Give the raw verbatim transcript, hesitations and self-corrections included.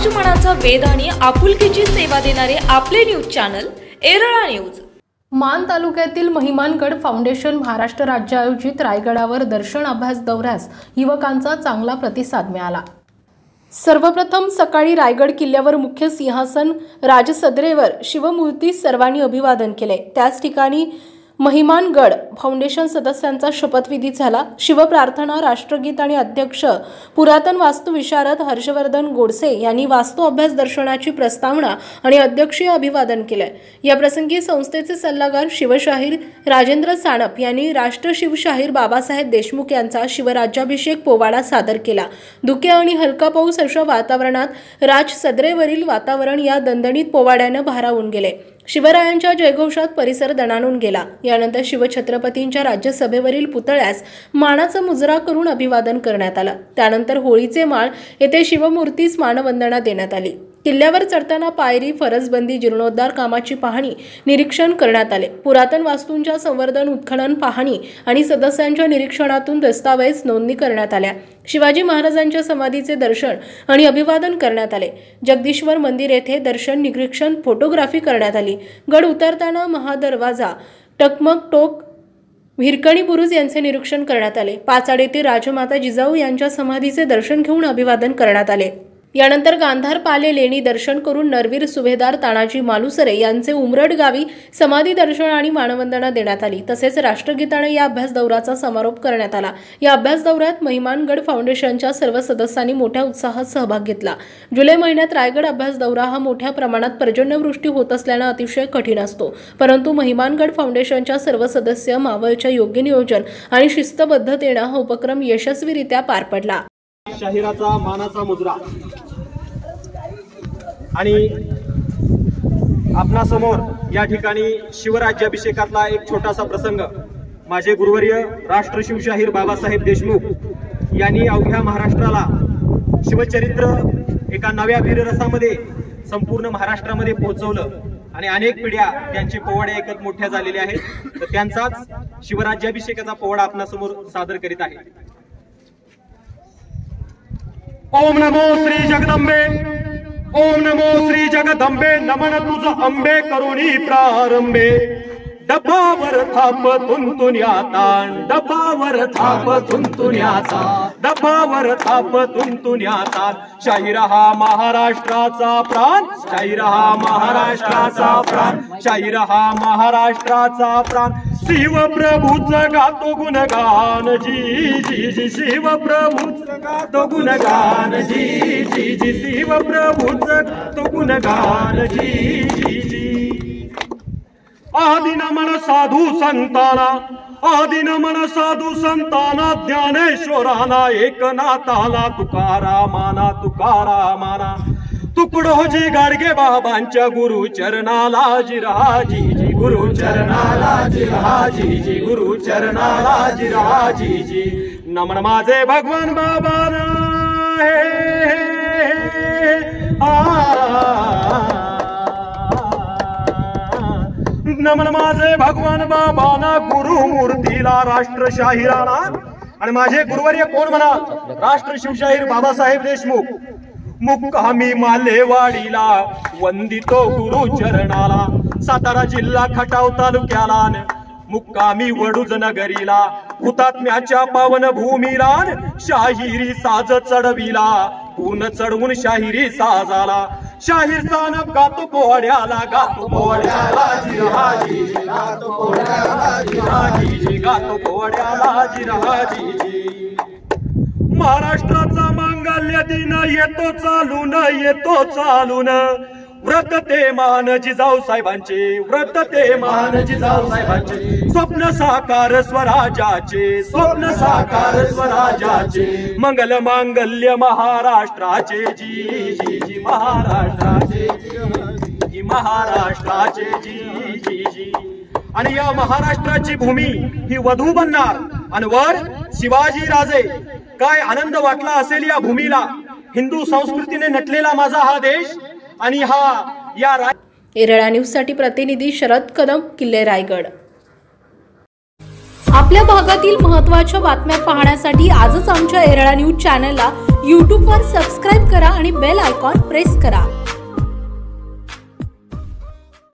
मराठमोळ्याचा वेध आणि आपुलकीची सेवा देणारे आपले न्यूज चॅनल एरळा न्यूज। मान तालुक्यातील महिमानगड फाउंडेशन महाराष्ट्र राज्य आयोजित रायगडावर दर्शन अभ्यास दौऱ्यास युवकांचा चांगला प्रतिसाद मिळाला। सर्वप्रथम सकाळी रायगड किल्ल्यावर मुख्य सिंहासन राजसदरेवर शिवमूर्ती सर्वांनी अभिवादन केले। त्याच ठिकाणी महिमानगड फाउंडेशन सदस्यांचा शपथविधी झाला। शिवप्रार्थना, राष्ट्रगीत आणि अध्यक्ष पुरातन वास्तु विशारद हर्षवर्धन गोडसे यांनी वास्तु अभ्यास दर्शनाची प्रस्तावना आणि अध्यक्षीय अभिवादन केले। या प्रसंगी संस्थेचे सल्लागार शिवशाहीर राजेंद्र सानप यांनी राष्ट्र शिवशाहीर बाबासाहेब देशमुख यांचा शिवराज्याभिषेक पोवाडा सादर केला। धुके आणि हलका पाऊस अशा वातावरणात राजसदरेवरील वातावरण या दणदणीत पोवाड्याने भारावून गेले। शिवरायांच्या जयघोषात परिसर दणाणून गेला। यानंतर शिवछत्रपतींच्या राज्यसभेवरील पुतळ्यास मानाचा मुजरा करून अभिवादन करण्यात आलं। त्यानंतर होळीचे माळ येथे शिवमूर्तीस मानवंदना देण्यात आली। किल्ल्यावर चढताना पायरी, फरसबंदी, जीर्णोद्धार कामाची पाहणी, निरीक्षण करण्यात आले। पुरातन वास्तूंच्या संवर्धन, उत्खनन, पाहणी आणि सदस्यांच्या निरीक्षणातून दस्तावेज नोंदणी करण्यात आल्या। शिवाजी महाराजांच्या समाधीचे दर्शन आणि अभिवादन करण्यात आले। जगदीश्वर मंदिर येथे दर्शन, निरीक्षण, फोटोग्राफी करण्यात आली। गड उतरताना महादरवाजा, टकमक टोक, हिरकणी बुरुज यांचे निरीक्षण करण्यात आले। पाचाड येथे राजमाता जिजाऊ यांच्या समाधीचे दर्शन घेऊन अभिवादन करण्यात आले। यानंतर गांधार पाले लेणी दर्शन करून नरवीर सुभेदार तानाजी मालुसरे यांचे उमरड गावी समाधी दर्शन आणि मानवंदना देण्यात आली। तसेच राष्ट्रगीताने या अभ्यास दौऱ्याचा समारोप करण्यात आला। या अभ्यास दौऱ्यात महिमानगड फाउंडेशनच्या सर्व सदस्यांनी मोठ्या उत्साहात सहभाग घेतला। जुलै महिन्यात रायगड अभ्यास दौरा हा मोठ्या प्रमाणात पर्जन्यवृष्टी होत असल्याने अतिशय कठीण असतो, परंतु महिमानगड फाउंडेशनच्या सर्व सदस्य मावळच्या योग्य नियोजन आणि शिस्तबद्धतेने हा उपक्रम यशस्वीरित्या पार पडला। शाहिराचा मानाचा मुजरा आणि आपणा समोर या ठिकाणी शिवराज्याभिषेकातला एक छोटासा प्रसंग माझे गुरुवर्य राष्ट्र शिवशाहीर बाबासाहेब देशमुख यांनी अवघ्या महाराष्ट्राला शिवचरित्र एका नव्या वीररसामध्ये संपूर्ण महाराष्ट्रामध्ये पोहोचवलं आणि अनेक पिढ्या त्यांचे पोवाडे ऐकत मोठ्या झालेल्या आहेत। तर त्यांचाच शिवराज्याभिषेकाचा पोवाडा आपणा समोर सादर करीत आहे। ओम नमो श्री जगदंबे, ओम नमो श्री जगदंबे, नमन तुझ अंबे करुणी प्रारंभे। डबावर थाप तुंतुन्याता, डबावर थाप तुंतुन्याता, डबावर थाप तुंतुन्याता। शाहीर हा महाराष्ट्राचा प्राण, शाहीर हा महाराष्ट्राचा प्राण, शाहीर हा महाराष्ट्राचा प्राण। शिवप्रभूच गातो गुणगान जी जी जी, शिवप्रभूच गातो गुणगान जी जी जी, शिवप्रभूच गातो गुणगान जी जी जी। आदि नमन साधू संताना, आदि नमन साधू संताना, ज्ञानेश्वराना एकनाथाला, तुकारामाना तुकारामाना। तुकडोजी गाडगे बाबांच्या गुरु चरणाला जिराजी जी, गुरु चरणाला जिराजी जी, गुरु चरणाला जिराजी जी। नमन माझे भगवान बाबाना हे आ, नमन माझे भगवान बाबाना, गुरुमूर्तीला, राष्ट्रशाहीराला। आणि माझे गुरुवर्य कोण म्हणा? राष्ट्र शिवशाहीर बाबासाहेब देशमुख। मुक्कामी मालेवाडीला वंदितो गुरु चरणाला, सातारा जिल्हा खटाव तालुक्याला, मुक्कामी वडूज नगरीला, हुतात्म्याच्या पावन भूमीला, शाहिरी साज चढविला, पूर्ण चढवून शाहिरी साजाला। शाहीर सानप गातो पोवाड्याला, गातो पोवाड्याला जिराजी जी, गातो पोवाड्याला जिराजी जी, गातो पोवाड्याला जिराजी जी। महाराष्ट्राचा मांगल्य दिन येतो चालून, येतो चालून, व्रत ते मान जिजाऊ साहेबांचे, व्रत ते मान जिजाऊ साहेबांचे। स्वप्न साकार स्वराज्याचे, स्वप्न साकार स्वराज्याचे। मंगल मांगल्य महाराष्ट्राचे जी जी जी, महाराष्ट्राचे जी, महाराष्ट्राचे जी जी जी। आणि या महाराष्ट्राची भूमी ही वधू बनणार आणि वर शिवाजी राजे। काय आनंद वाटला असेल या भूमीला। हिंदू संस्कृतीने नटलेला माझा हा देश आणि हा या एरळा न्यूज साठी प्रतिनिधी शरद कदम, किल्ले, रायगड। आपल्या भागातील महत्त्वाच्या बातम्या पाहण्यासाठी आजच आमच्या एरळा न्यूज चॅनलला यूट्यूबवर सबस्क्राईब करा आणि बेल आयकॉन प्रेस करा।